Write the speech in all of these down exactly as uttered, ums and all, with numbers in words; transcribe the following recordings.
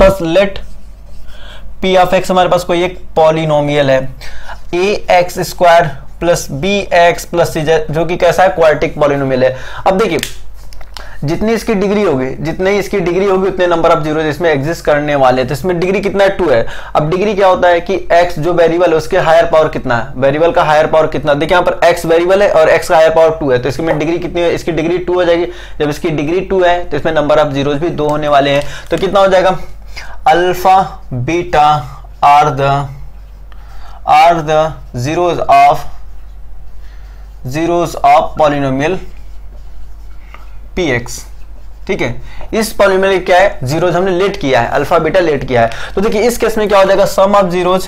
Pass let P of X हमारे पास कोई एक पॉलिनोमियल है A x square plus B x plus C, जो कि कैसा है, क्वाड्रेटिक पॉलिनोमियल है। अब देखिए जितनी इसकी डिग्री होगी जितनी इसकी डिग्री होगी उतने नंबर ऑफ जीरो इसमें एग्जिस्ट करने वाले हैं। तो इसमें डिग्री कितना है, टू है। अब डिग्री क्या होता है कि x जो वेरिएबल है उसके हायर पावर कितना है, वेरिएबल का हायर पावर कितना, देखिए यहाँ पर x वेरिएबल है और x का हायर पावर टू है, तो इसमें डिग्री कितनी है, इसकी डिग्री टू हो जाएगी। जब इसकी डिग्री टू है तो इसमें नंबर ऑफ जीरोज भी दो होने वाले हैं। तो कितना हो जाएगा, alpha beta are the are the zeros of zeros of polynomial P X. ठीक है, इस पॉलिनोमियल क्या है, जीरोज हमने लेट किया है, अल्फा बीटा लेट किया है। तो देखिए इस केस में क्या हो जाएगा, sum of zeros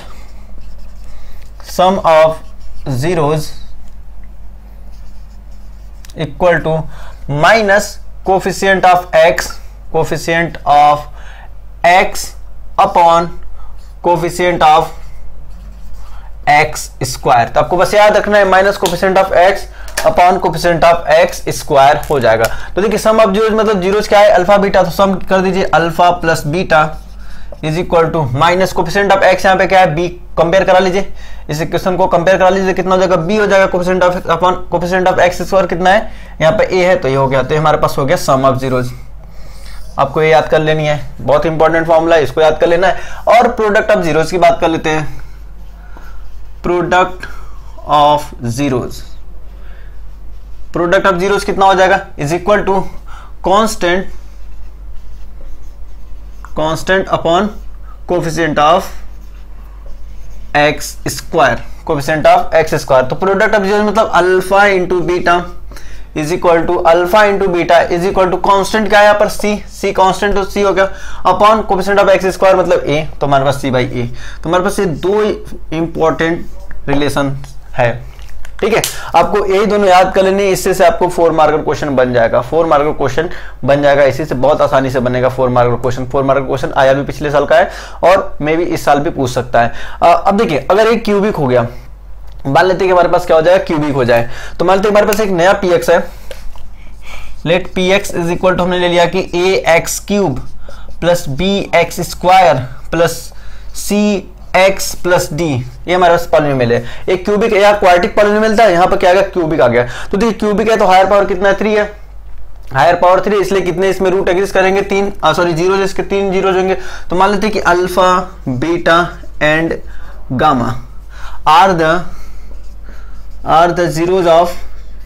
sum of zeros equal to minus coefficient of X coefficient of X upon coefficient of x square. तो आपको बस याद रखना है minus coefficient of X upon coefficient of x square हो जाएगा। तो देखिए सम ऑफ जीरोज मतलब जीरोज क्या है, अल्फा बीटा, तो सम कर दीजिए alpha plus beta is equal to minus coefficient of X, यहाँ पे क्या है बी, कंपेयर करा लीजिए, इस इक्वेशन को कंपेयर करा लीजिए, कितना हो जाएगा बी हो जाएगा, coefficient of upon coefficient of x square कितना है, यहाँ पे ए है तो ये हो गया। तो हमारे पास हो गया सम ऑफ जीरोज। आपको ये याद कर लेनी है, बहुत इंपॉर्टेंट फॉर्मूला है, इसको याद कर लेना है। और प्रोडक्ट ऑफ जीरोज की बात कर लेते हैं, product of zeros product of zeros कितना हो जाएगा, is equal to constant constant upon coefficient of x square coefficient of x square. तो प्रोडक्ट ऑफ जीरोज मतलब alpha into beta is equal to alpha into beta is equal to constant क्या है यहाँ पर सी, सी constant तो C हो गया, upon coefficient of x square मतलब ए, तो हमारे पास सी बाई ए। तो हमारे पास ये दो इंपॉर्टेंट रिलेशन है। ठीक है, आपको यही दोनों याद कर लेनी, इससे से आपको फोर मार्कर क्वेश्चन बन जाएगा, फोर मार्कर क्वेश्चन बन जाएगा, इसी से बहुत आसानी से बनेगा four marker question. Four marker question आया भी पिछले साल का है और मे भी इस साल भी पूछ सकता है। आ, अब देखिए अगर एक क्यूबिक हो गया, मान लेते हैं कि हमारे पास क्या हो जाएगा, क्यूबिक हो जाए, तो मान लेते हैं हमारे पास एक नया पी एक्स है, let P x is equal to हमने ले लिया कि ए X cube plus B X square plus C X plus D, ये हमारे पास पॉलिनोमियल है। एक क्यूबिक या क्वाड्रेटिक पॉलिनोमियल था, यहाँ पर क्या आ गया, क्यूबिक आ गया। तो देखिए क्यूबिक है तो हायर पावर कितना है, थ्री है, हायर पावर थ्री, इसलिए कितने इसमें रूट एग्जिस्ट करेंगे, तीन, सॉरी जीरो, इसके तीन जीरो होंगे। तो मान लेते हैं कि alpha beta and gamma are the are the zeros of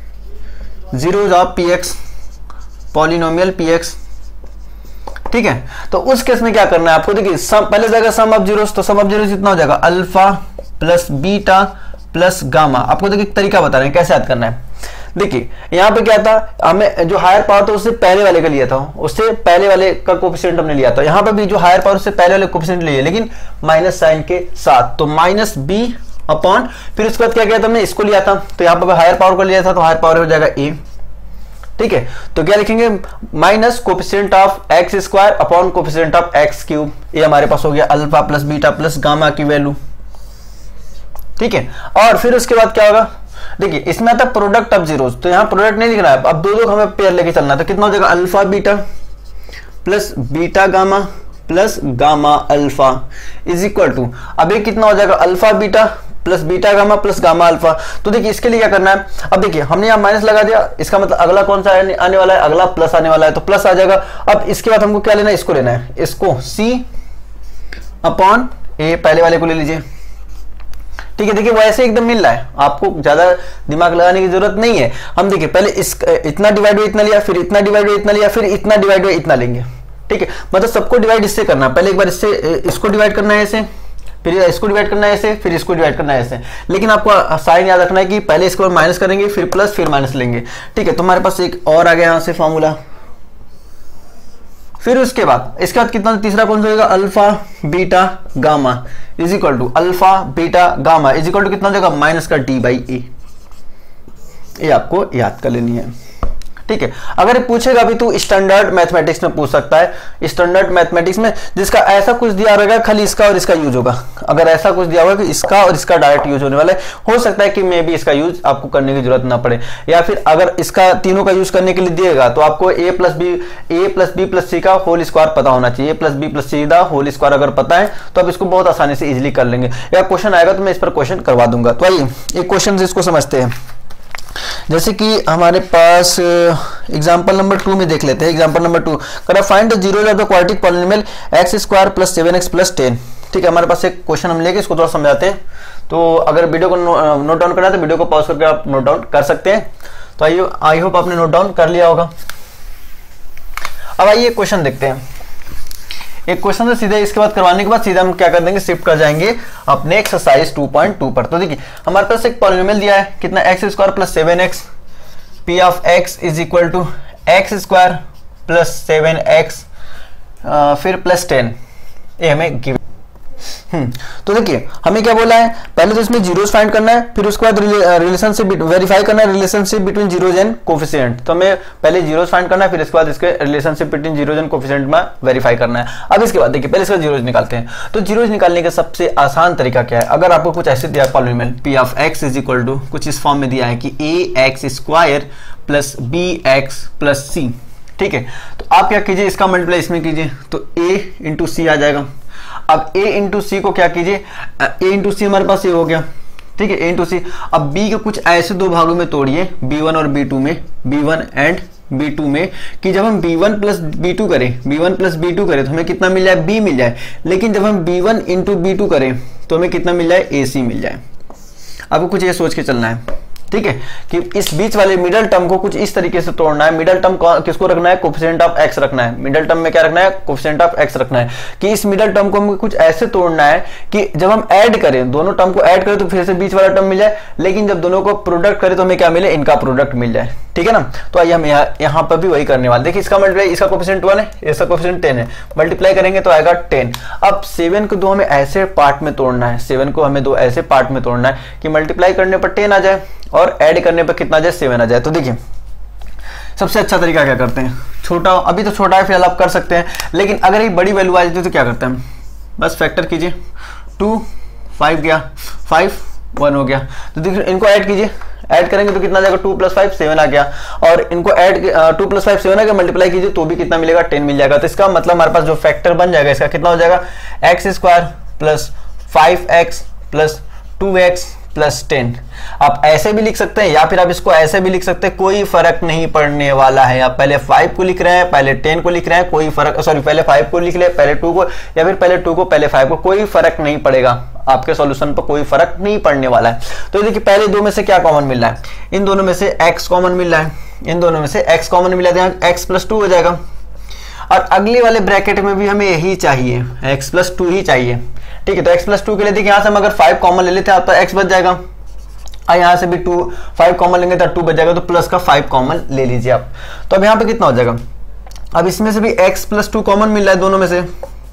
zeros of P x polynomial P X. ठीक है, तो उस केस में क्या करना है आपको, देखिए सम पहले जाएगा सम ऑफ जीरोस, तो सम ऑफ जीरोस कितना हो जाएगा, alpha plus beta plus gamma. आपको देखिए तरीका बता रहे हैं कैसे याद करना है। देखिए यहाँ पे क्या था, हमें जो हायर पावर था उससे पहले वाले का लिया था, उससे पहले वाले का कोफिशिएंट हमने लिया था। यहाँ पे भी जो हायर पावर उससे पहले वाले कोफिशिएंट लिए, लेकिन माइनस साइन के साथ, तो माइनस बी अपॉन, फिर उसके बाद क्या किया था हमने, इसको लिया था, तो यहाँ पे हायर पावर को लिया था, तो हायर पावर हो जाएगा ए। ठीक है, तो क्या लिखेंगे, minus coefficient of x square upon coefficient of X cube, ये हमारे पास हो गया alpha plus beta plus gamma की वैल्यू। ठीक है, और फिर उसके बाद क्या होगा, देखिए इसमें आता प्रोडक्ट ऑफ जीरोस, तो यहाँ प्रोडक्ट नहीं दिख रहा है, अब दो दो हमें पेयर लेके चलना है, तो कितना हो जाएगा, alpha beta plus beta gamma plus gamma alpha is equal to, अब ये कितना हो जाएगा, alpha beta plus beta gamma plus gamma alpha. तो देखिए इसके लिए क्या करना है, अब देखिए हमने यहाँ माइनस लगा दिया, इसका मतलब अगला कौन सा आने वाला है, अगला प्लस आने वाला है, तो प्लस आ जाएगा। अब इसके बाद हमको क्या लेना है, इसको लेना है, इसको सी अपॉन ए, पहले वाले को ले लीजिए। ठीक है, देखिए वो ऐसे एकदम मिल रहा है, आपको ज्यादा दिमाग लगाने की जरूरत नहीं है। हम देखिए पहले इस इतना डिवाइड हुआ इतना लिया, फिर इतना डिवाइड हुआ इतना लिया, फिर इतना डिवाइड हुआ इतना लेंगे। ठीक है, मतलब सबको डिवाइड इससे करना है, पहले एक बार इससे इसको डिवाइड करना है ऐसे, फिर इसको डिवाइड करना है ऐसे, फिर इसको डिवाइड करना है ऐसे। लेकिन आपको साइन याद रखना है कि पहले इसको माइनस करेंगे, फिर प्लस, फिर माइनस लेंगे। ठीक है, तो हमारे पास एक और आ गया यहां से फॉर्मूला। फिर उसके बाद इसके बाद कितना, तीसरा कौन सा होगा, alpha beta gamma is equal to alpha beta gamma is equal to कितना हो जाएगा, माइनस का डी बाई ए। ये आपको याद कर लेनी है। ठीक है। अगर ये पूछेगा भी तो स्टैंडर्ड मैथमेटिक्स में पूछ सकता है, स्टैंडर्ड मैथमेटिक्स में जिसका ऐसा कुछ दिया रहेगा खाली इसका और इसका यूज होगा। अगर ऐसा कुछ दिया होगा कि इसका और इसका डायरेक्ट यूज होने वाला है, हो सकता है कि मे भी इसका यूज आपको करने की जरूरत ना पड़े, या फिर अगर इसका तीनों का यूज करने के लिए दिएगा तो आपको A plus B A plus B plus C का होल स्क्वायर पता होना चाहिए। A plus B plus C का होल स्क्वायर अगर पता है तो आप इसको बहुत आसानी से इजिली कर लेंगे, या क्वेश्चन आएगा तो मैं इस पर क्वेश्चन करवा दूंगा। तो आइए एक क्वेश्चन इसको समझते हैं। जैसे कि हमारे पास एग्जांपल नंबर टू में देख लेते हैं। एग्जांपल नंबर टू करा find the zeros of the quadratic polynomial X square plus seven X plus ten. ठीक है, हमारे पास एक क्वेश्चन हम लेके इसको थोड़ा समझाते हैं। तो अगर वीडियो को नो, नोट डाउन करना है तो वीडियो को पॉज करके आप नोट डाउन कर सकते हैं। तो आइए, आई होप आपने नोट डाउन कर लिया होगा। अब आइए क्वेश्चन देखते हैं। एक क्वेश्चन से सीधे इसके बाद करवाने के बाद सीधा हम क्या कर देंगे, शिफ्ट कर जाएंगे अपने एक्सरसाइज टू पॉइंट टू पर। तो देखिए हमारे पास एक पॉलिनोमियल दिया है, कितना x square plus seven x, p of x is equal to x square plus seven x फिर प्लस टेन, ये हमें गिवन। हम्म तो देखिए हमें क्या बोला है, पहले तो इसमें जीरोस फाइंड करना है, फिर उसके बाद रिलेशनशिप वेरीफाई करना है, relationship between zeros and coefficient. तो हमें पहले जीरोस फाइंड करना है, फिर इसके बाद इसके relationship between zeros and coefficient में वेरीफाई करना है। अब इसके बाद देखिए पहले इसका जीरोस निकालते हैं। तो जीरोस निकालने का सबसे आसान तरीका क्या है, अगर आपको कुछ ऐसे दिया polynomial p of x is equal to कुछ इस फॉर्म में दिया है कि ए x square plus B x plus c. ठीक है, तो आप क्या कीजिए, इसका मल्टीप्लाई इसमें कीजिए तो ए इंटू सी आ जाएगा। अब a इंटू सी को क्या कीजिए, a इंटू सी हमारे पास ये हो गया। ठीक है, a इंटू सी। अब b को कुछ ऐसे दो भागों में तोड़िए, बी वन और बी टू में, b one and b two में, कि जब हम b one plus b two करें, b one plus b two करें तो हमें कितना मिल जाए, b मिल जाए। लेकिन जब हम b one into b two करें तो हमें कितना मिल जाए, ac मिल जाए। आपको कुछ ये सोच के चलना है, ठीक है, कि इस बीच वाले मिडल टर्म को कुछ इस तरीके से तोड़ना है। मिडल टर्म किसको रखना है, कोफिशिएंट ऑफ एक्स रखना है। मिडल टर्म में क्या रखना है, कोफिशिएंट ऑफ एक्स रखना है। कि इस मिडल टर्म को हमें कुछ ऐसे तोड़ना है कि जब हम ऐड करें, दोनों टर्म को ऐड करें तो फिर से बीच वाला टर्म मिल जाए, लेकिन जब दोनों को प्रोडक्ट करें तो हमें क्या मिले, इनका प्रोडक्ट मिल जाए। ठीक है ना, तो आइए हम यहाँ यहाँ पर भी वही करने वाले। देखिए इसका मल्टीप्लाई, इसका कोफिशिएंट वन है, इसका कोफिशिएंट टेन है, मल्टीप्लाई करेंगे तो आएगा टेन। अब सेवन को दो हमें ऐसे पार्ट में तोड़ना है, सेवन को हमें दो ऐसे पार्ट में तोड़ना है कि मल्टीप्लाई करने पर टेन आ जाए और ऐड करने पर कितना आ जाए, सेवन आ जाए। तो देखिए सबसे अच्छा तरीका क्या करते हैं, छोटा अभी तो छोटा है फिलहाल आप कर सकते हैं, लेकिन अगर ये बड़ी वैल्यू आ जाती है तो क्या करते हैं, बस फैक्टर कीजिए, टू फाइव गया, फाइव वन हो गया। तो देखिए इनको ऐड कीजिए, ऐड करेंगे तो कितना आ जाएगा, टू प्लस फाइव सेवन आ गया। और इनको add two plus five seven आ गया, मल्टीप्लाई कीजिए तो भी कितना मिलेगा, टेन मिल जाएगा। तो इसका मतलब हमारे पास जो फैक्टर बन जाएगा इसका कितना हो जाएगा, x square plus five x plus two x plus ten. आप ऐसे भी लिख सकते हैं या फिर आप इसको ऐसे भी लिख सकते हैं, कोई फर्क नहीं पड़ने वाला है। आप पहले फाइव को लिख रहे हैं, पहले टेन को लिख रहे हैं, कोई फर्क, सॉरी पहले फाइव को लिख ले, पहले टू को, या फिर पहले टू को पहले फाइव को, कोई फर्क नहीं पड़ेगा। आपके सॉल्यूशन पर कोई फर्क नहीं पड़ने वाला है। तो देखिए पहले दो में से क्या कॉमन मिल रहा है, इन दोनों में से x कॉमन मिल रहा है, इन दोनों में से x कॉमन मिला है, x प्लस टू हो जाएगा। और अगले वाले ब्रैकेट में भी हमें यही चाहिए, x प्लस टू ही चाहिए। ठीक है, तो x प्लस टू के लिए देखिए यहाँ से हम अगर फाइव कॉमन ले लेते हैं तो x बच जाएगा, और यहाँ से भी टू फाइव कॉमन लेंगे तो टू बच जाएगा, तो प्लस का फाइव कॉमन ले लीजिए आप। तो अब यहाँ पे कितना हो जाएगा, अब इसमें से भी x प्लस टू कॉमन मिल रहा है, दोनों में से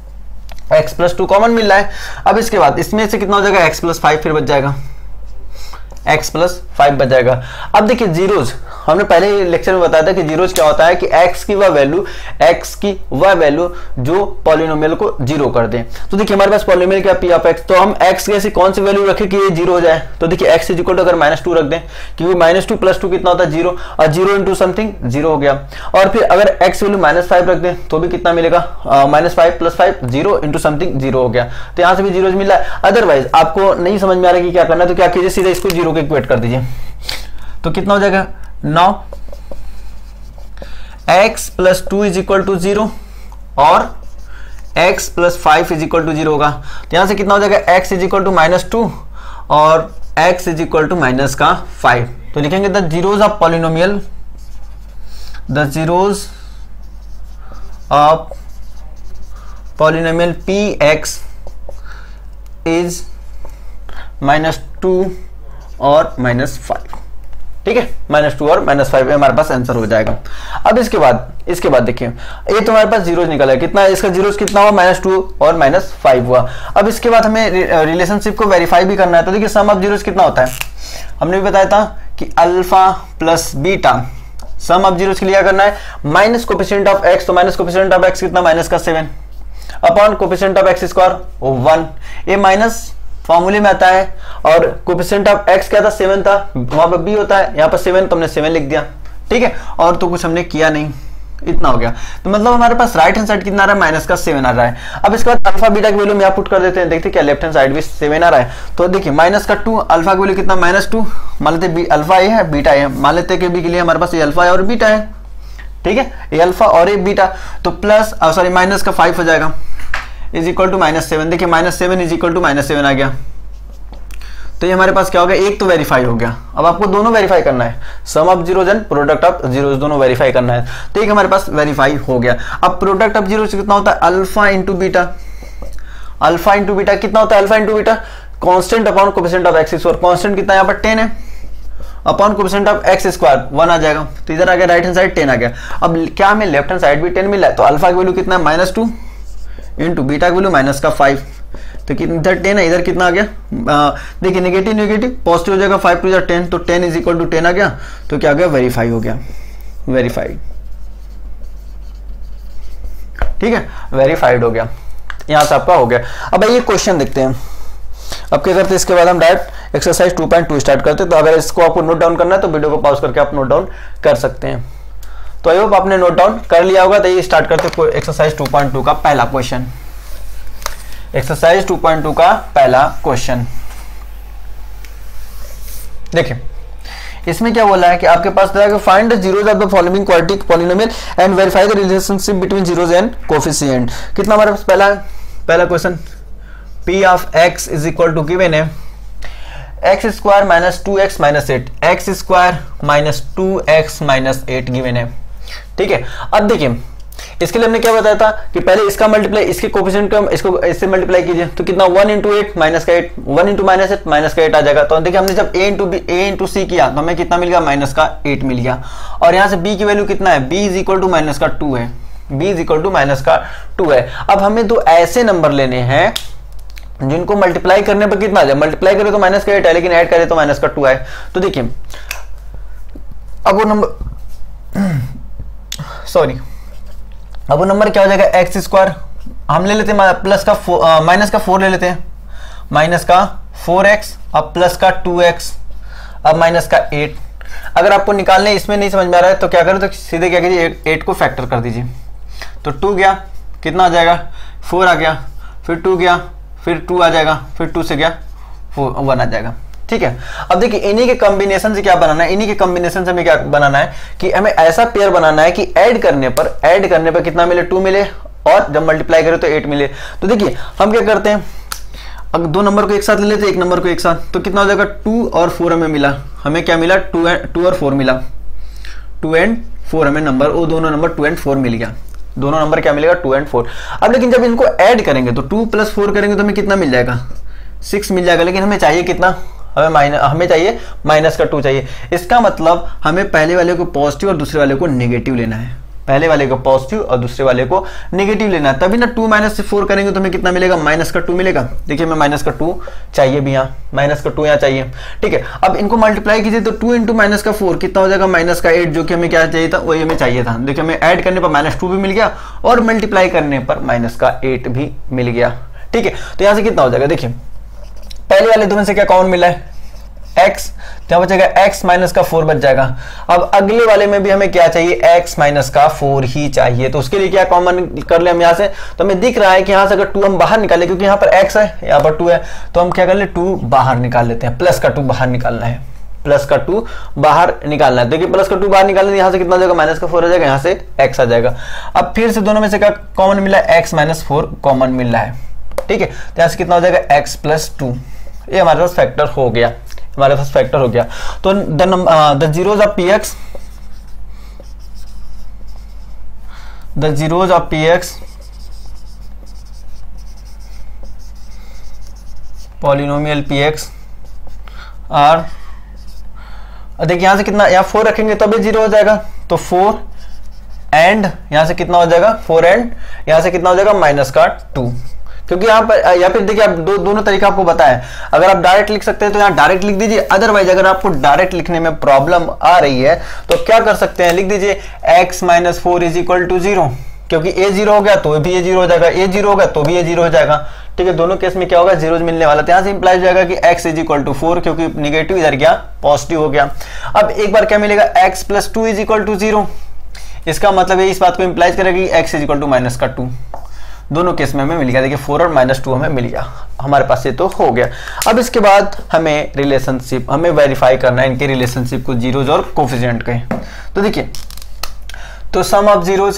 x प्लस टू कॉमन मिल रहा है। अब इसके बाद इसमें से कितना हो जाएगा, x प्लस फाइव फिर बच जाएगा, x प्लस फाइव बच जाएगा। अब देखिए जीरोज, हमने पहले लेक्चर में बताया था कि जीरोज क्या होता है कि x की वह वैल्यू x की वह वैल्यू जो पॉलिनोमियल को जीरो कर दे। तो देखिए हमारे पास पॉलिनोमियल क्या p ऑफ x, तो हम x की ऐसी कौन सी वैल्यू रखें कि ये जीरो हो जाए। तो देखिए x इज इक्वल टू अगर माइनस टू रख दें, क्योंकि माइनस टू प्लस टू कितना होता है, जीरो, और जीरो इंटू समथिंग जीरो हो गया। और फिर अगर x वैल्यू माइनस फाइव रख दें तो भी कितना मिलेगा, minus five plus five zero into something zero हो गया। तो यहाँ से भी जीरो मिला है। अदरवाइज आपको नहीं समझ में आ रहा है कि क्या करना है, तो क्या कीजिए, सीधा इसको जीरो के इक्वेट कर दीजिए। तो कितना हो जाएगा, नौ x plus two is equal to zero और x plus five is equal to zero होगा। तो यहां से कितना हो जाएगा, x is equal to minus two और x is equal to minus का फाइव। तो लिखेंगे the zeros of polynomial, the zeros of polynomial P x is minus two और माइनस फाइव। ठीक है, माइनस टू और माइनस फाइव हमारे पास आंसर हो जाएगा। अब इसके बाद इसके बाद देखिए ये तो हमारे पास जीरोज निकला है, कितना इसका जीरोज कितना हुआ, माइनस टू और माइनस फाइव हुआ। अब इसके बाद हमें रिलेशनशिप को वेरीफाई भी करना है। तो देखिए सम ऑफ जीरोज कितना होता है, हमने भी बताया था कि alpha plus beta sum of zeros के लिए क्या करना है, माइनस कोफिशिएंट ऑफ एक्स, तो माइनस कोफिशिएंट ऑफ एक्स कितना, माइनस का seven upon coefficient of x square one, ये माइनस फॉर्मूले में आता है, और कोफिशिएंट ऑफ एक्स क्या था, सेवन था, वहां पर बी होता है, यहाँ पर सेवन, तो हमने सेवन लिख दिया, ठीक है, और तो कुछ हमने किया नहीं, इतना हो गया। तो मतलब हमारे पास राइट हैंड साइड कितना आ रहा है, माइनस का सेवन आ रहा है। अब इसके बाद अल्फा बीटा की वैल्यू में आप पुट कर देते हैं, देखते क्या लेफ्ट हैंड साइड भी सेवन आ रहा है, तो देखिए माइनस का टू, अल्फा की वैल्यू कितना, माइनस टू, मान लेते अल्फा ए है बीटा है, मान लेते कि बी के लिए हमारे पास ये अल्फा है और बीटा है, ठीक है, ये अल्फा और ये बीटा, तो प्लस सॉरी माइनस का फाइव हो जाएगा is equal to minus seven, देखिए minus seven is equal to minus seven आ गया, तो ये हमारे पास क्या हो गया, एक तो वेरीफाई हो गया। अब आपको दोनों वेरीफाई करना है, sum of zeros and product of zeros दोनों वेरीफाई करना है, तो एक हमारे पास वेरीफाई हो गया। अब प्रोडक्ट ऑफ जीरोज कितना होता है, alpha into beta, alpha into beta कितना होता है, alpha into beta constant upon coefficient of x square, constant कितना यहाँ पर टेन है, upon coefficient of x square one आ जाएगा, तो इधर आ गया राइट हैंड साइड टेन आ गया। अब क्या हमें लेफ्ट हैंड साइड भी टेन मिला है, तो अल्फा की वैल्यू कितना है, माइनस टू इंटू बीटा की वैल्यू माइनस का फाइव, तो इधर टेन है, इधर कितना आ गया, देखिए नेगेटिव नेगेटिव पॉजिटिव हो जाएगा, फाइव टू इधर टेन, तो ten is equal to ten आ गया, तो क्या आ गया, वेरीफाई हो गया, वेरीफाइड, ठीक है, वेरीफाइड हो गया, यहां से आपका हो गया। अब ये क्वेश्चन देखते हैं, अब क्या करते हैं, इसके बाद हम direct exercise two point two start करते हैं। तो अगर इसको आपको नोट डाउन करना है तो वीडियो को पॉज करके आप नोट डाउन कर सकते हैं। तो आई होप आपने नोट डाउन कर लिया होगा। तो ये स्टार्ट करते हैं एक्सरसाइज टू पॉइंट टू का पहला question. Exercise two point two का पहला क्वेश्चन देखिए, इसमें क्या बोला है कि आपके पास find the zeros of the following quadratic polynomial and verify the relationship between zeros and coefficient. कितना हमारे पास पहला पहला question, p of x is equal to given है x square minus two x minus eight, x square minus two x minus eight given है। ठीक है, अब देखिए इसके लिए हमने क्या बताया था कि पहले इसका मल्टीप्लाई इसके कोफिशिएंट का इसको इससे मल्टीप्लाई कीजिए, तो कितना वन इंटू एट माइनस का eight, one into minus eight minus का एट आ जाएगा। तो देखिए हमने जब a into b a into c किया तो हमें कितना मिल गया, माइनस का एट मिल गया। और यहाँ से b की वैल्यू कितना है, b is equal to minus का टू है, b is equal to minus का टू है। अब हमें दो ऐसे नंबर लेने हैं जिनको मल्टीप्लाई करने पर कितना आ जाए, मल्टीप्लाई करे तो माइनस का एट है लेकिन ऐड करे तो माइनस का टू है। तो देखिए अब वो नंबर सॉरी अब वो नंबर क्या हो जाएगा, एक्स स्क्वायर हम ले लेते हैं प्लस का माइनस का फोर ले लेते हैं, माइनस का फोर एक्स अब प्लस का टू एक्स अब माइनस का एट। अगर आपको निकालने इसमें नहीं समझ में आ रहा है तो क्या करें, तो सीधे क्या कीजिए एट को फैक्टर कर दीजिए। तो टू गया कितना आ जाएगा, फोर आ गया, फिर टू गया, फिर टू आ जाएगा, फिर टू से गया फोर वन आ जाएगा। ठीक है, अब देखिए इन्हीं के कॉम्बिनेशन से क्या बनाना है, इन्हीं के कॉम्बिनेशन से हमें क्या बनाना है कि हमें ऐसा पेयर बनाना है कि ऐड करने पर ऐड करने पर कितना मिले, टू मिले, और जब मल्टीप्लाई करें तो एट मिले। तो देखिए हम क्या करते हैं, अगर दो नंबर को एक साथ ले लेते हैं, एक नंबर को एक साथ, तो कितना हो जाएगा, टू और फोर हमें मिला, हमें क्या मिला, टू एंड टू और फोर मिला, टू एंड फोर हमें नंबर, वो दोनों नंबर टू एंड फोर मिल गया, दोनों नंबर क्या मिलेगा, टू एंड फोर। अब लेकिन जब इनको ऐड करेंगे तो टू प्लस फोर करेंगे तो हमें कितना मिल जाएगा, सिक्स मिल जाएगा। लेकिन हमें चाहिए कितना, हमें माइनस हमें चाहिए माइनस का टू चाहिए। इसका मतलब हमें पहले वाले को पॉजिटिव और दूसरे वाले को नेगेटिव लेना है, पहले वाले को पॉजिटिव और दूसरे वाले को नेगेटिव लेना है, तभी ना टू माइनस से फोर करेंगे तो हमें कितना मिलेगा, माइनस का टू मिलेगा। देखिए हमें माइनस का टू चाहिए भी, यहाँ माइनस का टू यहाँ चाहिए। ठीक है, अब इनको मल्टीप्लाई कीजिए तो टू इंटू माइनस का फोर कितना हो जाएगा, माइनस का एट, जो कि हमें क्या चाहिए था, वही हमें चाहिए था। देखिए हमें ऐड करने पर माइनस टू भी मिल गया और मल्टीप्लाई करने पर माइनस का एट भी मिल गया। ठीक है, तो यहाँ से कितना हो जाएगा, देखिए पहले वाले दो में से क्या कॉमन मिला है, x, क्या बचेगा, x माइनस का फोर बच जाएगा। अब अगले वाले में भी हमें क्या चाहिए, x माइनस का फोर ही चाहिए। तो उसके लिए क्या कॉमन कर ले हम यहाँ से, तो हमें दिख रहा है कि यहाँ से अगर टू हम बाहर निकाले, क्योंकि यहाँ पर x है यहाँ पर टू है, तो हम क्या कर ले, टू बाहर निकाल लेते हैं, प्लस का टू बाहर निकालना है, प्लस का टू बाहर निकालना है। देखिए प्लस का टू बाहर निकालना है, यहाँ से कितना हो जाएगा, माइनस का फोर हो जाएगा, यहाँ से x आ जाएगा। अब फिर से दोनों में से क्या कॉमन मिला है, x माइनस फोर कॉमन मिल रहा है। ठीक है, तो यहाँ से कितना हो जाएगा, x प्लस टू, ये हमारे पास फैक्टर हो गया, हमारे पास फैक्टर हो गया। तो the zeros of P x the zeros of P x polynomial P x are, देखिए यहां से कितना, यहां फोर रखेंगे तभी जीरो हो जाएगा, तो फोर एंड यहां से कितना हो जाएगा, फोर एंड यहां से कितना हो जाएगा, माइनस का टू, क्योंकि यहाँ पर या फिर देखिए आप दो, दोनों तरीका आपको बताया, अगर आप डायरेक्ट लिख सकते हैं तो यहाँ डायरेक्ट लिख दीजिए, अदरवाइज अगर आपको डायरेक्ट लिखने में प्रॉब्लम आ रही है तो क्या कर सकते हैं, लिख दीजिए x minus four is equal to zero, क्योंकि a जीरो हो गया तो भी a जीरो हो जाएगा, a जीरो हो गया तो भी a जीरो हो जाएगा, ठीक है। दोनों केस में क्या होगा, जीरो मिलने वाला, तो यहाँ से इंप्लाई हो जाएगा कि x is equal to four, क्योंकि निगेटिव इधर गया पॉजिटिव हो गया। अब एक बार क्या मिलेगा, x plus two is equal to zero, इसका मतलब ये इस बात को इंप्लाइज करेगा कि x is equal to minus का टू, दोनों केस में हमें मिल गया। देखिए फोर और माइनस टू हमें मिल गया, हमारे पास ये तो हो गया। अब इसके बाद हमें रिलेशनशिप हमें वेरीफाई करना है, इनके रिलेशनशिप को जीरोज और कोफिशिएंट के। तो देखिए, तो sum of zeros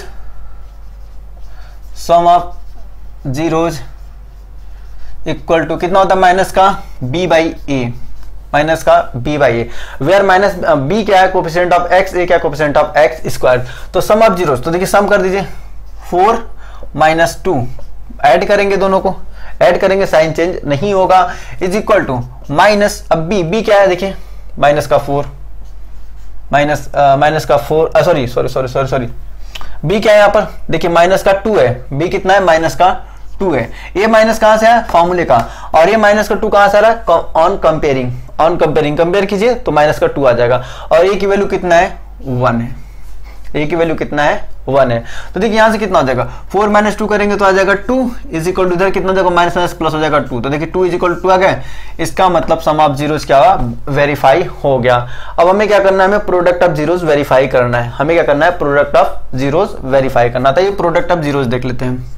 sum of zeros equal to कितना होता है, माइनस का b बाई ए, माइनस का b by a, where minus b क्या है, कोफिशिएंट ऑफ x, a क्या कोफिशिएंट ऑफ x स्क्वायर। तो सम ऑफ जीरोज, तो देखिए सम कर दीजिए, फोर माइनस टू, ऐड करेंगे, दोनों को ऐड करेंगे, साइन चेंज नहीं होगा, इज इक्वल टू माइनस, अब b b क्या है, देखिए माइनस का फोर, माइनस माइनस का four, sorry sorry sorry sorry sorry b क्या है यहाँ पर, देखिए माइनस का टू है, b कितना है, माइनस का टू है। ये माइनस कहां से है, फॉर्मूले का, और ये माइनस का टू कहां से आ रहा है, on comparing, on comparing compare कीजिए तो माइनस का टू आ जाएगा, और ए की वैल्यू कितना है, वन है, ए की वैल्यू कितना है, वन है। तो देखिए यहां से कितना हो जाएगा, फोर माइनस टू करेंगे तो आ जाएगा टू, इज इक्वल टू इधर कितना हो जाएगा, माइनस माइनस प्लस हो जाएगा टू, तो देखिए two is equal to two गया, इसका मतलब सम ऑफ जीरोस क्या हुआ, वेरीफाई हो गया। अब हमें क्या करना है, हमें प्रोडक्ट ऑफ जीरोस वेरीफाई करना है, हमें क्या करना है, प्रोडक्ट ऑफ जीरोस वेरीफाई करना था। ये प्रोडक्ट ऑफ जीरोस देख लेते हैं,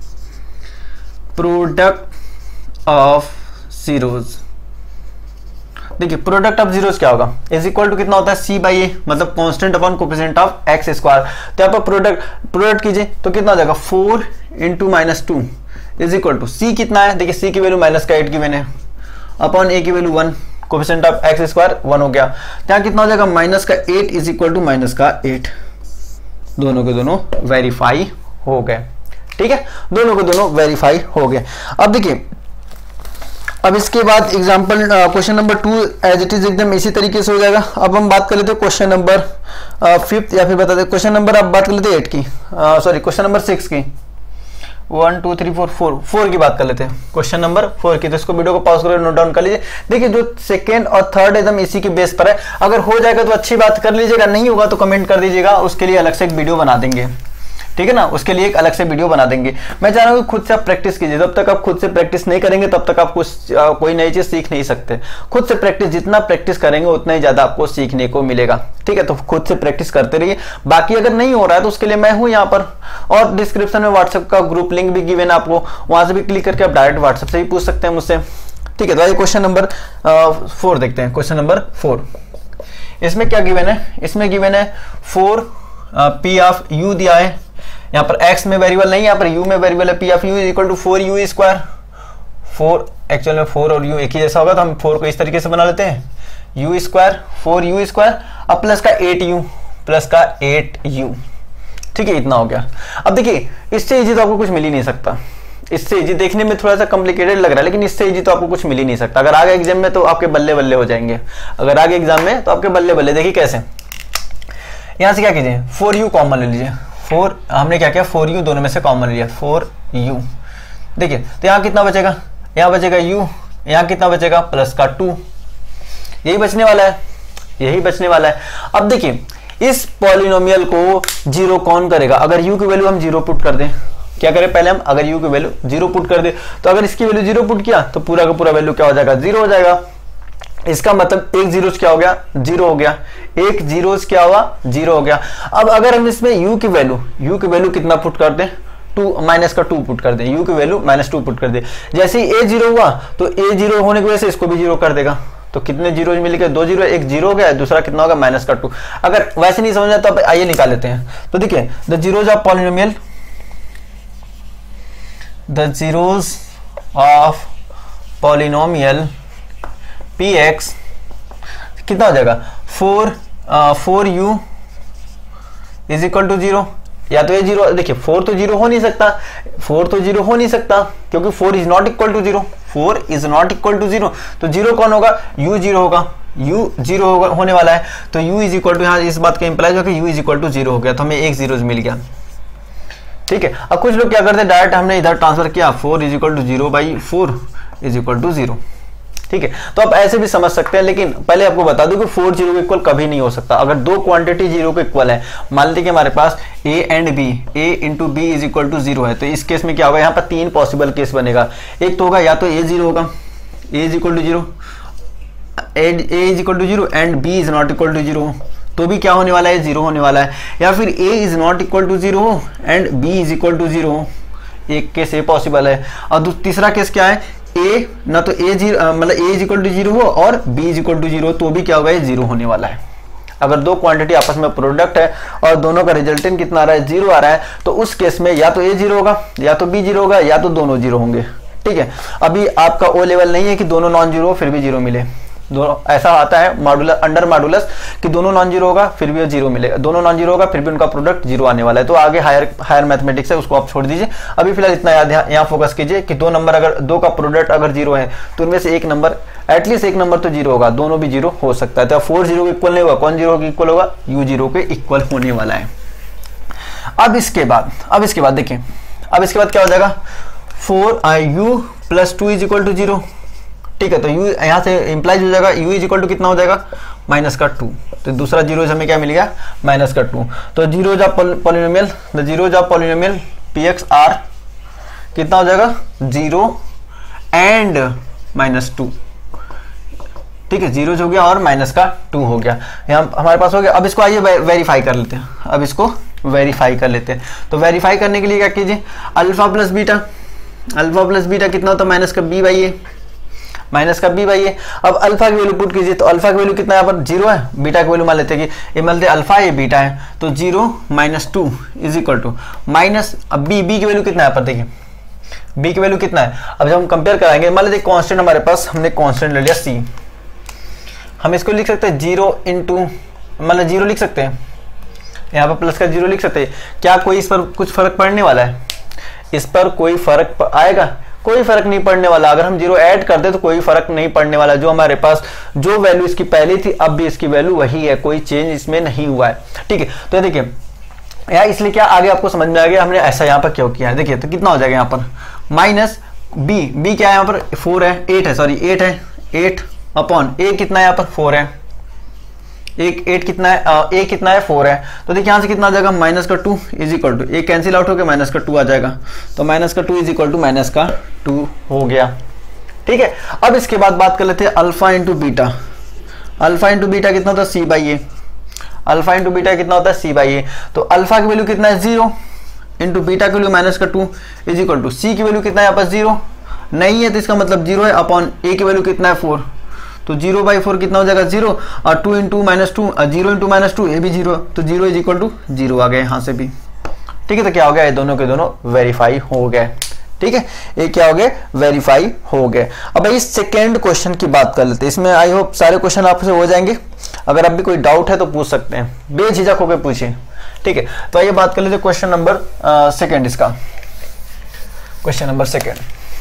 प्रोडक्ट ऑफ जीरोस, देखिए प्रोडक्ट ऑफ जीरोस क्या होगा, इज इक्वल टू कितना होता है, सी बाई ए, मतलब constant upon coefficient of x square. तो यहाँ पर प्रोडक्ट प्रोडक्ट कीजिए तो कितना हो जाएगा, four into minus two is equal to c कितना है, देखिए सी की वैल्यू माइनस का एट की मैंने, अपॉन ए की value one, coefficient of x square one हो गया, यहाँ कितना हो जाएगा, माइनस का eight is equal to minus का एट, दोनों के दोनों वेरीफाई हो गए, ठीक है, दोनों के दोनों वेरीफाई हो गए। अब देखिए, अब इसके बाद example question number two as it is एकदम इसी तरीके से हो जाएगा। अब हम बात कर लेते हैं क्वेश्चन नंबर फिफ्थ, या फिर बता दें क्वेश्चन नंबर, अब बात कर लेते हैं एट की, सॉरी क्वेश्चन नंबर सिक्स की, one two three four four four की बात कर लेते हैं, क्वेश्चन नंबर फोर की। तो इसको वीडियो को पॉज करके नोट डाउन कर लीजिए। देखिए जो सेकेंड और थर्ड एकदम इसी के बेस पर है, अगर हो जाएगा तो अच्छी बात कर लीजिएगा, नहीं होगा तो कमेंट कर दीजिएगा, उसके लिए अलग से एक वीडियो बना देंगे, ठीक है ना, उसके लिए एक अलग से वीडियो बना देंगे। मैं चाह रहा हूँ खुद से आप प्रैक्टिस कीजिए, जब तक आप खुद से प्रैक्टिस नहीं करेंगे तब तक आप कुछ आ, कोई नई चीज सीख नहीं सकते। खुद से प्रैक्टिस, जितना प्रैक्टिस करेंगे उतना ही ज्यादा आपको सीखने को मिलेगा, ठीक है। तो खुद से प्रैक्टिस करते रहिए, बाकी अगर नहीं हो रहा है तो उसके लिए मैं हूँ यहाँ पर, और डिस्क्रिप्शन में व्हाट्सएप का ग्रुप लिंक भी गिवन है आपको, वहां से भी क्लिक करके आप डायरेक्ट व्हाट्सएप से भी पूछ सकते हैं मुझसे, ठीक है। तो आइए क्वेश्चन नंबर फोर देखते हैं, क्वेश्चन नंबर फोर, इसमें क्या गिवन है, इसमें गिवन है फोर पी ऑफ यू दिया है, यहाँ पर x में वेरिएबल नहीं, यहाँ पर u में वेरिएबल है, p of u is equal to four u square, four actual में फोर और u एक ही जैसा होगा, तो हम फोर को इस तरीके से बना लेते हैं, u square four u square, अब प्लस का एट यू, प्लस का एट यू, ठीक है, इतना हो गया। अब देखिए इससे इजी तो आपको कुछ मिल ही नहीं सकता, इससे इजी, देखने में थोड़ा सा कॉम्प्लिकेटेड लग रहा है लेकिन इससे इजी तो आपको कुछ मिल ही नहीं सकता। अगर आगे एग्जाम में तो आपके बल्ले बल्ले हो जाएंगे, अगर आगे एग्जाम में तो आपके बल्ले बल्ले। देखिए कैसे, यहाँ से क्या कीजिए, फोर यू कॉमन ले लीजिए, फोर हमने क्या किया, फोर यू दोनों में से कॉमन लिया, फोर यू, देखिए तो यहाँ कितना बचेगा, यहाँ बचेगा u, यहाँ कितना बचेगा, प्लस का टू, यही बचने वाला है, यही बचने वाला है। अब देखिए इस पॉलिनोमियल को जीरो कौन करेगा, अगर u की वैल्यू हम जीरो पुट कर दें, क्या करें पहले हम, अगर u की वैल्यू जीरो पुट कर दे, तो अगर इसकी वैल्यू जीरो पुट किया तो पूरा का पूरा वैल्यू क्या हो जाएगा, जीरो हो जाएगा। इसका मतलब एक जीरोस क्या हो गया, जीरो हो गया, एक जीरोस क्या हुआ, जीरो हो गया। अब अगर हम इसमें u की वैल्यू, u की वैल्यू कितना पुट कर दें, टू, माइनस का टू पुट कर दें, u की वैल्यू माइनस टू पुट कर दे, जैसे ही a जीरो हुआ तो a जीरो होने की वजह से इसको भी जीरो कर देगा, तो कितने जीरो मिल गए, दो जीरो, एक जीरो हो गया, दूसरा कितना होगा, माइनस का टू। अगर वैसे नहीं समझ आता तो आइए निकाल लेते हैं। तो देखिए the zeros of polynomial, the zeros of polynomial P x कितना हो जाएगा, four four u is equal to zero, या तो ये जीरो, देखिए फोर तो जीरो हो नहीं सकता, फोर तो जीरो हो नहीं सकता क्योंकि four is not equal to zero, four is not equal to zero, तो जीरो कौन होगा, u जीरो होगा, u जीरो होगा होने वाला है, तो u इज इक्वल टू, यहाँ इस बात का इंप्लाई हो कि u is equal to zero हो गया, तो हमें एक जीरो मिल गया, ठीक है। अब कुछ लोग क्या करते हैं, डायरेक्ट हमने इधर ट्रांसफर किया, four is equal to zero by four is equal to zero. ठीक है, तो आप ऐसे भी समझ सकते हैं, लेकिन पहले आपको बता दूं कि फोर जीरो के इक्वल कभी नहीं हो सकता। अगर दो क्वांटिटी जीरो के इक्वल है, मान लीजिए कि हमारे पास a and b, a into b is equal to zero है, तो इस केस में क्या होगा, यहाँ पर तीन पॉसिबल केस बनेगा। एक तो होगा या तो a जीरो होगा, a is equal to zero, a is equal to zero and b is not equal to zero, तो भी क्या होने वाला है, जीरो होने वाला है। या फिर a is not equal to zero and b is equal to zero, एक केस ए पॉसिबल है। और तीसरा केस क्या है, a ना तो a जीरो मतलब a is equal to zero हो और b is equal to zero, तो भी क्या होगा, ये जीरो होने वाला है। अगर दो क्वांटिटी आपस में प्रोडक्ट है और दोनों का रिजल्टेंट कितना आ रहा है, जीरो आ रहा है, तो उस केस में या तो a जीरो होगा या तो b जीरो होगा या तो दोनों जीरो होंगे। ठीक है, अभी आपका ओ लेवल नहीं है कि दोनों नॉन जीरो फिर भी जीरो मिले, दोनों ऐसा आता है मॉडुलस, अंडर मॉडुलस कि दोनों नॉन जीरो होगा फिर भी जीरो मिलेगा, दोनों नॉन जीरो होगा फिर भी उनका प्रोडक्ट जीरो आने वाला है। तो आगे हायर हायर मैथमेटिक्स है, उसको आप छोड़ दीजिए। अभी फिलहाल इतना याद यहाँ फोकस कीजिए कि दो नंबर अगर दो का प्रोडक्ट अगर जीरो है तो उनमें से एक नंबर एटलीस्ट एक नंबर तो जीरो होगा, दोनों भी जीरो हो सकता है। तो फोर जीरो के इक्वल नहीं होगा, कौन जीरो के इक्वल होगा, यू जीरो के इक्वल होने वाला है। अब इसके बाद अब इसके बाद देखिए, अब इसके बाद क्या हो जाएगा, four I U plus two is equal to zero. ठीक है, तो u यहाँ से इंप्लाइज हो जाएगा, u इज इक्वल टू कितना हो जाएगा, माइनस का टू, तो दूसरा जीरो हमें क्या मिल गया, माइनस का टू। तो जीरो जब पॉलिनोमियल, द जीरो जब पॉलिनोमियल पी एक्स आर कितना हो जाएगा, जीरो एंड माइनस टू। ठीक है, जीरो हो गया और माइनस का टू हो गया, यहाँ हमारे पास हो गया। अब इसको आइए वेरीफाई कर लेते हैं, अब इसको वेरीफाई कर लेते हैं। तो वेरीफाई करने के लिए क्या कीजिए, alpha plus beta, alpha plus beta कितना होता है, माइनस का बी बाई ए, माइनस का बी बाई ए। अब अल्फा की वैल्यू पुट कीजिए, तो अल्फा की वैल्यू कितना है, यहाँ पर जीरो है, बीटा की वैल्यू मान लेते हैं कि ये मान लेते अल्फा ये बीटा है, तो zero minus two is equal to minus, अब बी बी की वैल्यू कितना है, यहाँ पर देखिए बी की वैल्यू कितना है। अब जब हम कंपेयर कराएंगे, मान लेते कांस्टेंट हमारे पास, हमने कांस्टेंट ले लिया सी, हम इसको लिख सकते हैं जीरो इंटू, मतलब जीरो लिख सकते हैं, यहाँ पर प्लस का जीरो लिख सकते हैं। क्या कोई इस पर कुछ फर्क पड़ने वाला है, इस पर कोई फर्क आएगा, कोई फर्क नहीं पड़ने वाला। अगर हम जीरो ऐड कर दे तो कोई फर्क नहीं पड़ने वाला, जो हमारे पास जो वैल्यू इसकी पहले थी अब भी इसकी वैल्यू वही है, कोई चेंज इसमें नहीं हुआ है। ठीक है, तो देखिए यार, इसलिए क्या आगे आपको समझ में आ गया हमने ऐसा यहाँ पर क्यों किया है। देखिए तो कितना हो जाएगा यहाँ पर, माइनस बी, बी क्या है यहाँ पर, फोर है, एट है, सॉरी एट है, एट अपॉन ए कितना है यहाँ पर, फोर है, एक एट कितना है, ए कितना है, फोर है। तो देखिए यहाँ से कितना आ जाएगा, माइनस का two is equal to, A cancel out हो गया, माइनस का टू आ जाएगा, तो माइनस का two is equal to minus का टू हो गया। ठीक है, अब इसके बाद बात कर लेते हैं alpha into beta, alpha into beta कितना होता है, C by A, alpha into beta कितना होता है, सी बाई ए। तो अल्फा की वैल्यू कितना है, जीरो इंटू बीटा की वैल्यू माइनस का two is equal to, C की वैल्यू कितना है यहाँ पर, जीरो नहीं है तो इसका मतलब जीरो है, अपॉन ए की वैल्यू कितना है, फोर, तो जीरो बाई फोर कितना हो जाएगा, जीरो, और two into minus two, zero into minus two, ये भी जीरो, तो zero is equal to zero आ गए यहाँ से भी। ठीक है, तो क्या हो गया, ये दोनों के दोनों वेरीफाई हो गए। ठीक है, ये क्या हो गए, वेरीफाई हो गए। अब इस सेकेंड क्वेश्चन की बात कर लेते हैं, इसमें आई होप सारे क्वेश्चन आपसे हो जाएंगे। अगर अब भी कोई डाउट है तो पूछ सकते हैं, बेझिझक होकर पूछिए। ठीक है, तो आइए बात कर लेते हैं क्वेश्चन नंबर सेकेंड, इसका क्वेश्चन नंबर सेकेंड।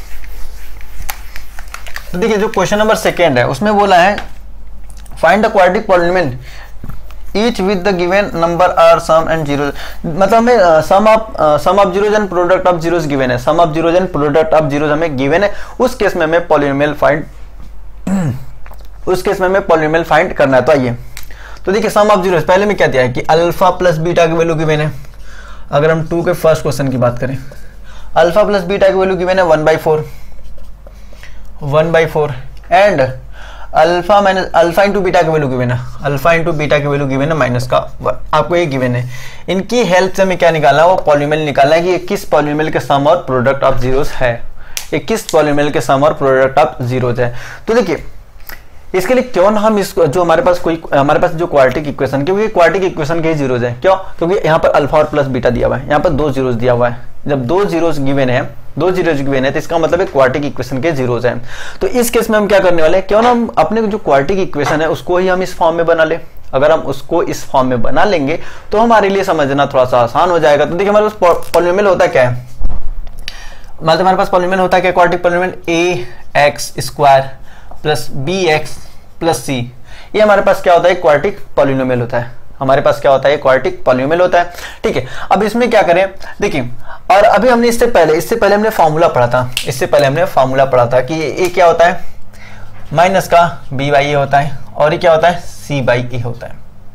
तो देखिए जो क्वेश्चन नंबर सेकेंड है उसमें बोला है find the quadratic polynomial each with the given number are sum and zero, मतलब हमें sum of sum of zeros and product of zeros given है, sum of zeros and product of zeros हमें given है, उस case में हमें polynomial find उस case में हमें पॉलिनोमियल फाइंड करना है। तो आइए, तो देखिए सम ऑफ जीरोज पहले में क्या दिया है कि अल्फा प्लस बीटा की वैल्यू गिवन है। अगर हम टू के फर्स्ट क्वेश्चन की बात करें, अल्फा प्लस बीटा की वैल्यू गिवन है one by four, one by four and alpha minus alpha into beta की वैल्यू गिवन है, अल्फा इंटू बीटा की वैल्यू गिवन है माइनस का वन, आपको ये गिवन है। इनकी हेल्प से हमें क्या निकालना है, वो पॉलिनोमियल निकालना है कि ये किस पॉलिनोमियल के सम और प्रोडक्ट ऑफ जीरोस है, ये किस पॉलिनोमियल के सम और प्रोडक्ट ऑफ जीरोस है। तो देखिए इसके लिए क्यों ना हम इस जो हमारे पास कोई हमारे पास जो क्वाड्रेटिक इक्वेशन, क्योंकि क्वाड्रेटिक इक्वेशन के ही जीरोस है, क्यों, क्योंकि यहाँ पर अल्फा और प्लस बीटा दिया हुआ है, यहाँ पर दो जीरोस दिया हुआ है। जब दो जीरोस गिवन है, दो जीरोस गिवन है तो इसका मतलब है क्वाड्रेटिक इक्वेशन के जीरोस हैं। तो इस केस में हम क्या करने वाले हैं, क्यों ना हम अपने जो क्वाड्रेटिक इक्वेशन है उसको ही हम इस फॉर्म में बना ले। अगर हम उसको इस फॉर्म में बना लेंगे तो हमारे लिए समझना थोड़ा सा आसान हो जाएगा। तो देखिए हमारे पास पॉलिनोमियल होता क्या है, मतलब हमारे पास पॉलिनोमियल होता है क्या, quadratic polynomial A x square plus B x plus C, ये हमारे पास क्या होता है, क्वाड्रेटिक पॉलिनोमियल होता है। हमारे पास क्या होता है, क्वाड्रेटिक पॉलिनोमियल होता है। ठीक है, अब इसमें क्या करें, देखिए, और अभी हमने इससे पहले इससे पहले हमने फार्मूला पढ़ा था इससे पहले हमने फार्मूला पढ़ा था कि ये क्या होता है, माइनस का बी बाई ए होता है, और ये क्या होता है, सी बाई ए होता है।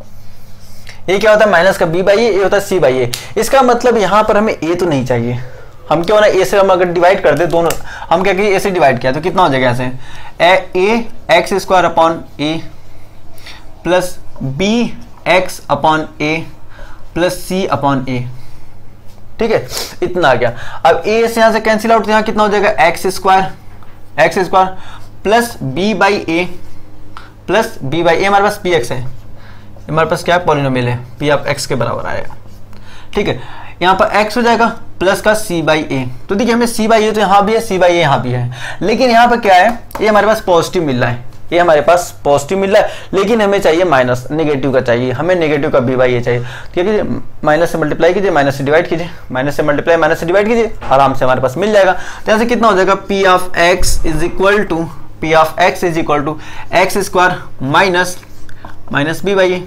ये क्या होता है, माइनस का बी बाई ए, ये होता है सी बाई ए। इसका मतलब यहाँ पर हमें ए तो नहीं चाहिए, हम क्यों ना ए से हम अगर डिवाइड कर दे दोनों, हम क्या किए, ए से डिवाइड किया तो कितना हो जाएगा, ऐसे A x square upon A plus B X upon A plus C upon A. ठीक है, इतना आ गया। अब ए से यहां से कैंसिल आउट, यहां कितना हो जाएगा, x square X square plus B by A plus B by A, हमारे पास पी एक्स है, हमारे पास क्या है, पॉलिनोमियल है, पी ऑफ एक्स के बराबर आएगा। ठीक है, यहाँ पर x हो जाएगा प्लस का c बाई ए। तो देखिए हमें c बाई ए तो यहाँ भी है, c बाई ए यहाँ भी है, लेकिन यहाँ पर क्या है, ये हमारे पास पॉजिटिव मिल रहा है, ये हमारे पास पॉजिटिव मिल रहा है, लेकिन हमें चाहिए माइनस, नेगेटिव का चाहिए, हमें नेगेटिव का b बाई ए चाहिए। क्या कीजिए, माइनस से मल्टीप्लाई कीजिए, माइनस से डिवाइड कीजिए, माइनस से मल्टीप्लाई माइनस से डिवाइड कीजिए, आराम से हमारे पास मिल जाएगा। तो यहाँ से कितना हो जाएगा, p of x is equal to P of x is equal to x square minus minus B by A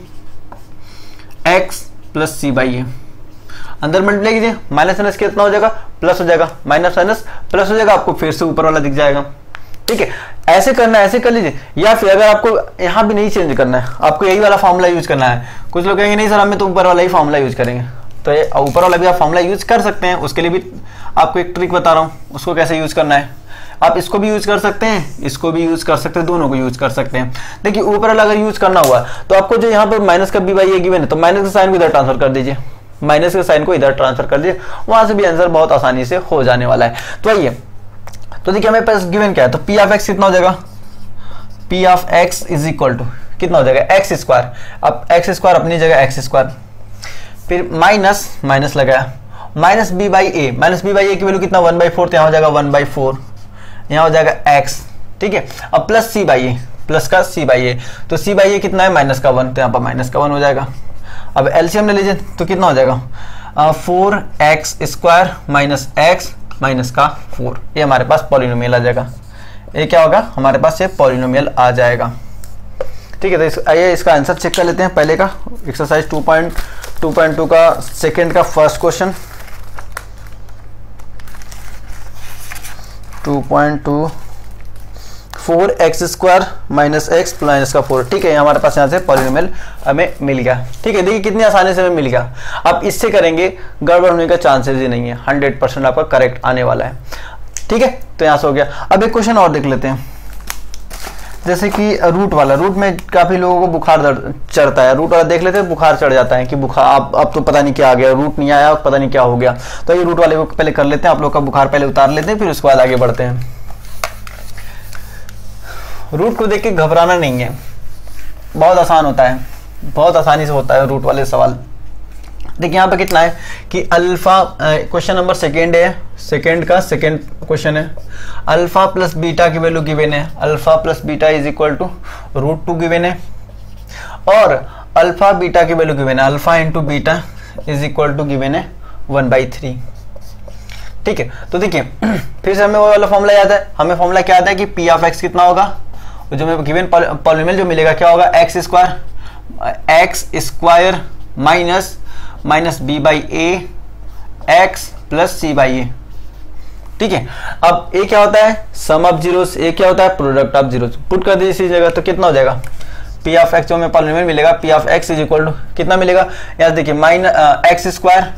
X plus C by A. अंदर मल्टीप्लाई कीजिए, माइनस माइनस कितना हो जाएगा, प्लस हो जाएगा, माइनस माइनस प्लस हो जाएगा, आपको फिर से ऊपर वाला दिख जाएगा। ठीक है, ऐसे करना है, ऐसे कर लीजिए, या फिर अगर आपको यहाँ भी नहीं चेंज करना है, आपको यही वाला फॉर्मूला यूज करना है। कुछ लोग कहेंगे नहीं सर हमें तो ऊपर वाला ही फॉर्मूला यूज करेंगे, तो ये ऊपर वाला भी आप फॉर्मूला यूज कर सकते हैं। उसके लिए भी आपको एक ट्रिक बता रहा हूँ, उसको कैसे यूज करना है। आप इसको भी यूज कर सकते हैं, इसको भी यूज कर सकते हैं, दोनों को यूज कर सकते हैं। देखिए ऊपर वाला अगर यूज करना हुआ तो आपको जो यहाँ पर माइनस का बी बाई ए गिवन है, तो माइनस का साइन को इधर ट्रांसफर कर दीजिए, माइनस के साइन को इधर ट्रांसफर कर दीजिए, वहां से भी आंसर बहुत आसानी से हो जाने वाला है। तो आइए, तो देखिए हमें पास गिवन क्या है, तो पी ऑफ एक्स कितना हो जाएगा, P of x is equal to कितना हो जाएगा, एक्स स्क्वायर। अब एक्स स्क्वायर अपनी जगह एक्स स्क्वायर, फिर माइनस माइनस लगाया, minus B by A, minus B by A की वैल्यू कितना, वन बाई फोर, तो यहाँ हो जाएगा वन बाई फोर, यहाँ हो जाएगा एक्स। ठीक है, अब plus C by A, plus का सी बाई ए, तो सी बाई ए कितना है, माइनस का वन, तो यहाँ पर माइनस का वन हो जाएगा। अब एलसीएम ले लीजिए तो कितना हो जाएगा, four X square minus X minus का फोर, ये हमारे पास पॉलिनोमियल आ जाएगा। ये क्या होगा, हमारे पास ये पॉलिनोमियल आ जाएगा। ठीक है, तो इस, आइए इसका आंसर चेक कर लेते हैं। पहले का exercise two point two point two का सेकेंड का first question, two point two four X square minus X minus का फोर। ठीक है, हमारे पास यहाँ से पॉलिनोमियल हमें मिल गया। ठीक है, देखिए कितनी आसानी से हमें मिल गया। आप इससे करेंगे गड़बड़ होने का चांसेस ही नहीं है, हंड्रेड परसेंट आपका करेक्ट आने वाला है। ठीक है, तो यहाँ से हो गया। अब एक क्वेश्चन और देख लेते हैं, जैसे कि रूट वाला। रूट में काफी लोगों को बुखार चढ़ता है, रूट वाला देख लेते हैं, बुखार चढ़ जाता है कि बुखार अब अब तो पता नहीं क्या आ गया, रूट नहीं आया, पता नहीं क्या हो गया। तो ये रूट वाले को पहले कर लेते हैं, आप लोग का बुखार पहले उतार लेते हैं, फिर उसके बाद आगे बढ़ते हैं। रूट को देख के घबराना नहीं है, बहुत आसान होता है, बहुत आसानी से होता है रूट वाले सवाल। देखिए यहाँ पे कितना है कि अल्फा, क्वेश्चन नंबर सेकेंड है, सेकेंड का सेकेंड क्वेश्चन है, अल्फा प्लस बीटा की वैल्यू गिवन है, alpha plus beta is equal to root two given है, और अल्फा बीटा की वैल्यू गिवन है, alpha into beta is equal to given है वन बाई थ्री। ठीक है, तो देखिए फिर से हमें वो वाला फॉर्मूला याद है, हमें फॉर्मूला क्या आता है कि पी ऑफ एक्स कितना होगा, जो हमें गिवन पॉलिनोमियल जो मिलेगा क्या होगा, X square X square minus minus B by A X plus C by A. ठीक है, अब ए क्या होता है, सम ऑफ जीरोस, ए क्या होता है, प्रोडक्ट ऑफ जीरोस। पुट कर दीजिए इसी जगह, तो कितना हो जाएगा, पी ऑफ एक्स जो हमें पॉलिनोमियल मिलेगा, P of x is equal to कितना मिलेगा, यहाँ देखिए माइनस एक्स स्क्वायर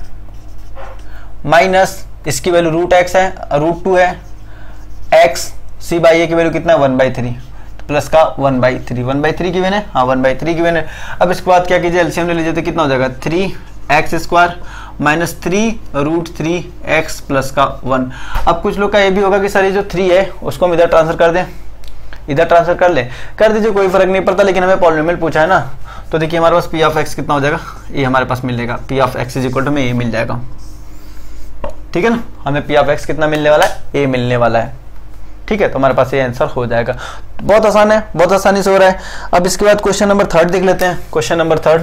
माइनस इसकी वैल्यू रूट एक्स है, रूट टू है, एक्स सी बाई ए की वैल्यू कितना है, वन बाई थ्री, प्लस का one by three, one by three given है, हाँ वन बाई थ्री गिवन है। अब इसके बाद क्या कीजिए, एलसीएम ले लीजिए, तो कितना हो जाएगा, three X square minus three root three X plus का वन। अब कुछ लोग का ये भी होगा कि सर ये जो थ्री है उसको हम इधर ट्रांसफर कर दें, इधर ट्रांसफर कर ले, कर दीजिए, कोई फर्क नहीं पड़ता, लेकिन हमें पॉलिनोमियल पूछा है ना। तो देखिए हमारे पास पी ऑफ एक्स कितना हो जाएगा, ये हमारे पास मिलेगा, P of x is equal to में ये मिल जाएगा। ठीक है ना, हमें पी ऑफ एक्स कितना मिलने वाला है, ए मिलने वाला है। ठीक है, तो हमारे पास ये आंसर हो जाएगा। बहुत आसान है, बहुत आसानी से हो रहा है। अब इसके बाद क्वेश्चन नंबर थर्ड देख लेते हैं। क्वेश्चन नंबर थर्ड,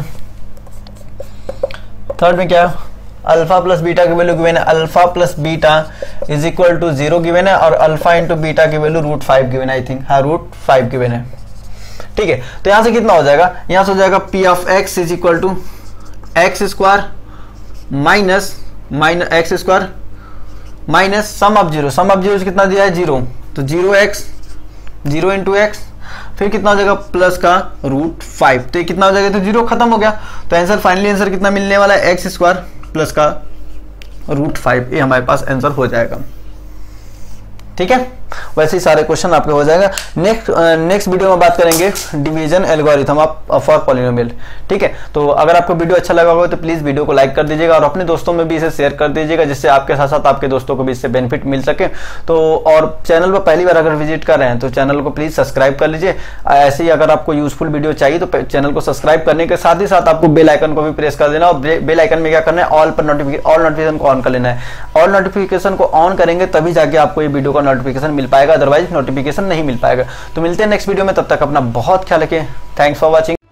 थर्ड में क्या है, अल्फा प्लस बीटा की वैल्यू गिवन है, alpha plus beta is equal to zero given है, और अल्फा इंटू बीटा की वैल्यू रूट फाइव गिवन है, आई थिंक, हाँ रूट फाइव गिवन है। ठीक है, तो यहां से कितना हो जाएगा, यहां से हो जाएगा P of x is equal to x square minus minus X square minus sum of zero, sum of zero कितना दिया है जीरो, तो zero X zero into X, फिर कितना हो जाएगा प्लस का रूट फाइव, तो ये कितना हो जाएगा, तो जीरो खत्म हो गया, तो आंसर फाइनली आंसर कितना मिलने वाला है, एक्स स्क्वायर प्लस का रूट फाइव, ये हमारे पास आंसर हो जाएगा। ठीक है, वैसे ही सारे क्वेश्चन आपके हो जाएगा। नेक्स्ट नेक्स्ट वीडियो में बात करेंगे division algorithm of for polynomial. ठीक है, तो अगर आपको वीडियो अच्छा लगा होगा तो प्लीज वीडियो को लाइक कर दीजिएगा और अपने दोस्तों में भी इसे शेयर कर दीजिएगा, जिससे आपके साथ साथ आपके दोस्तों को भी इससे बेनिफिट मिल सके। तो और चैनल पर पहली बार अगर विजिट कर रहे हैं तो चैनल को प्लीज सब्सक्राइब कर लीजिए। ऐसे ही अगर आपको यूजफुल वीडियो चाहिए तो चैनल को सब्सक्राइब करने के साथ ही साथ आपको बेल आइकन को भी प्रेस कर देना, और बेल आइकन में क्या करना है, ऑल पर नोटिफिकेशन ऑल नोटिफिकेशन को ऑन कर लेना है। ऑल नोटिफिकेशन को ऑन करेंगे तभी जाके आपको ये वीडियो का नोटिफिकेशन मिल पाएगा, अदरवाइज नोटिफिकेशन नहीं मिल पाएगा। तो मिलते हैं नेक्स्ट वीडियो में, तब तक अपना बहुत ख्याल रखें। Thanks for watching.